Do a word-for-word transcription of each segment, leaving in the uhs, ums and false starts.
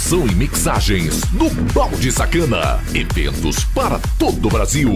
Gravação e mixagens no Balde Sacana. Eventos para todo o Brasil.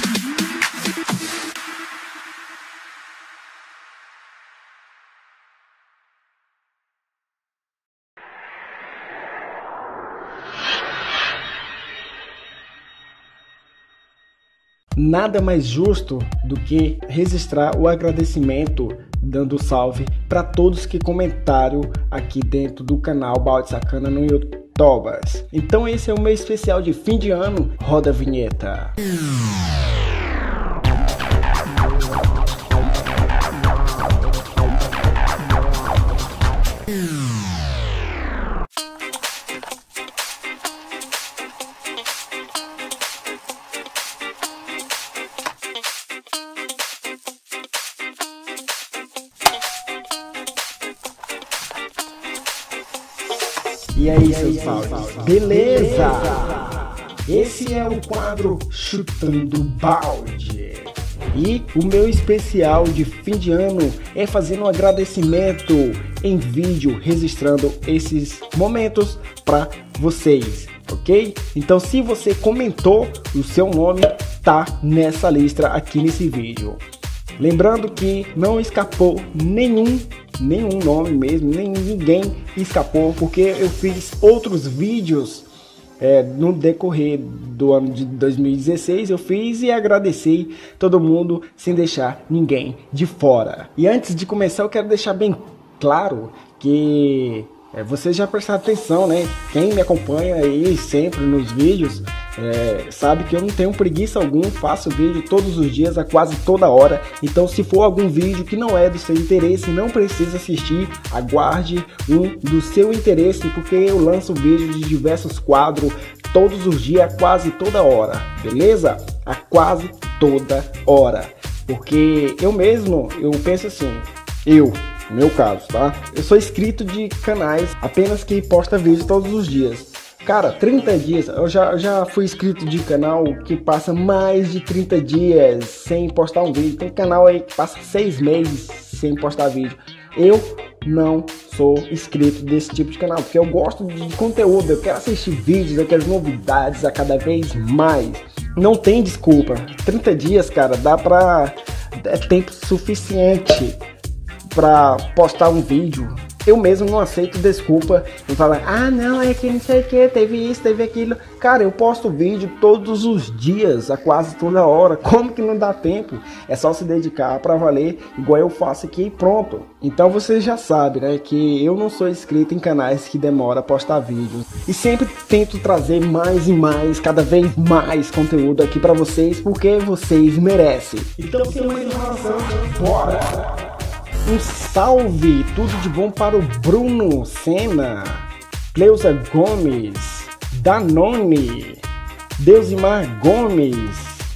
Nada mais justo do que registrar o agradecimento, dando salve para todos que comentaram aqui dentro do canal Balde Sacana no YouTube. Então esse é o meu especial de fim de ano. Roda a vinheta. E aí, seus salves? Beleza? Esse é o quadro Chutando Balde. E o meu especial de fim de ano é fazendo um agradecimento em vídeo, registrando esses momentos para vocês, ok? Então, se você comentou, o seu nome tá nessa lista aqui nesse vídeo. Lembrando que não escapou nenhum nenhum nome mesmo, nem ninguém escapou, porque eu fiz outros vídeos é, no decorrer do ano de dois mil e dezesseis, eu fiz e agradeci todo mundo sem deixar ninguém de fora. E antes de começar, eu quero deixar bem claro que é, vocês já prestaram atenção, né? Quem me acompanha aí sempre nos vídeos é, sabe que eu não tenho preguiça algum, faço vídeo todos os dias, a quase toda hora. Então, se for algum vídeo que não é do seu interesse, não precisa assistir, aguarde um do seu interesse, porque eu lanço vídeos de diversos quadros todos os dias, a quase toda hora, beleza? A quase toda hora, porque eu mesmo, eu penso assim, eu... no meu caso, tá? Eu sou inscrito de canais apenas que posta vídeo todos os dias. Cara, trinta dias, eu já, já fui inscrito de canal que passa mais de trinta dias sem postar um vídeo. Tem canal aí que passa seis meses sem postar vídeo. Eu não sou inscrito desse tipo de canal, porque eu gosto de conteúdo, eu quero assistir vídeos, eu quero novidades a cada vez mais. Não tem desculpa. trinta dias, cara, dá pra... é tempo suficiente para postar um vídeo. Eu mesmo não aceito desculpa e falar, ah não, é que não sei o que, teve isso, teve aquilo. Cara, eu posto vídeo todos os dias, a quase toda hora. Como que não dá tempo? É só se dedicar para valer, igual eu faço aqui e pronto. Então você já sabe, né, que eu não sou inscrito em canais que demoram a postar vídeos. E sempre tento trazer mais e mais, cada vez mais conteúdo aqui para vocês, porque vocês merecem. Então, sem mais enrolação, bora! Um salve, tudo de bom para o Bruno Senna, Cleusa Gomes, Danone, Deusimar Gomes,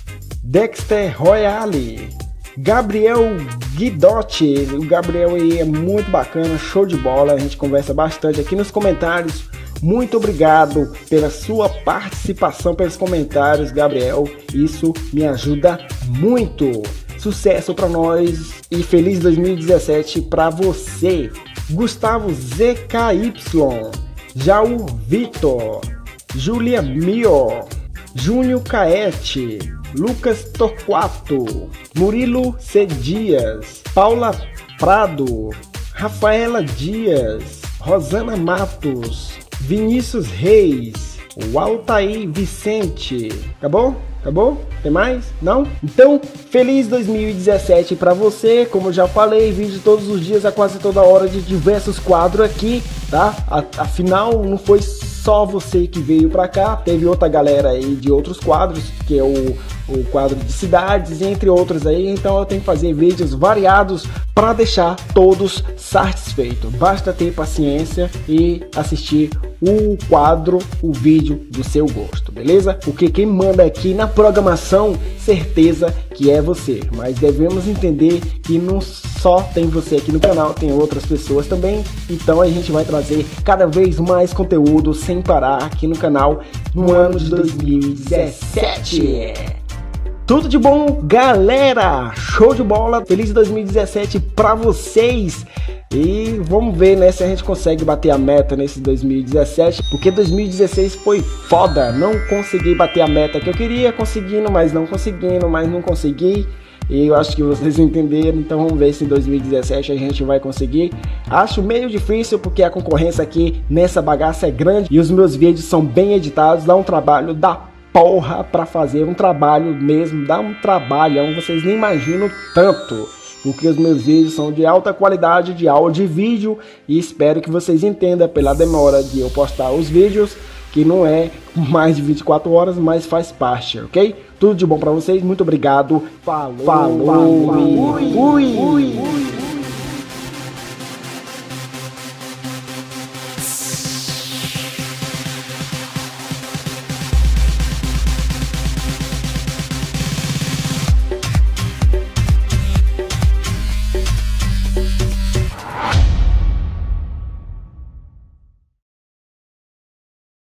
Dexter Royale, Gabriel Guidotti. O Gabriel aí é muito bacana, show de bola, a gente conversa bastante aqui nos comentários. Muito obrigado pela sua participação, pelos comentários, Gabriel, isso me ajuda muito. Sucesso para nós e feliz dois mil e dezessete para você. Gustavo Z K Y, Jair Vitor, Julia Mio, Júnior Caete, Lucas Torquato, Murilo C Dias, Paula Prado, Rafaela Dias, Rosana Matos, Vinícius Reis, Waltair Vicente. Acabou? Acabou? Tem mais? Não? Então, feliz dois mil e dezessete para você. Como eu já falei, vídeo todos os dias, a quase toda hora, de diversos quadros aqui, tá? Afinal, não foi só você que veio para cá, teve outra galera aí de outros quadros, que é o, o quadro de cidades, entre outros aí. Então eu tenho que fazer vídeos variados para deixar todos satisfeitos. Basta ter paciência e assistir o quadro, o vídeo do seu gosto, beleza? Porque quem manda aqui na programação, certeza que é você. Mas devemos entender que não só tem você aqui no canal, tem outras pessoas também. Então a gente vai trazer cada vez mais conteúdo sem parar aqui no canal no ano de dois mil e dezessete. Tudo de bom, galera! Show de bola! Feliz dois mil e dezessete para vocês! E vamos ver, né, se a gente consegue bater a meta nesse dois mil e dezessete, porque dois mil e dezesseis foi foda, não consegui bater a meta que eu queria, conseguindo, mas não conseguindo, mas não consegui. E eu acho que vocês entenderam, então vamos ver se em dois mil e dezessete a gente vai conseguir. Acho meio difícil porque a concorrência aqui nessa bagaça é grande e os meus vídeos são bem editados, dá um trabalho da porra pra fazer, um trabalho mesmo, dá um trabalhão, vocês nem imaginam tanto. Porque os meus vídeos são de alta qualidade de áudio e vídeo e espero que vocês entendam pela demora de eu postar os vídeos, que não é mais de vinte e quatro horas, mas faz parte, ok? Tudo de bom pra vocês, muito obrigado, falou, falou, falou, fui, fui, fui.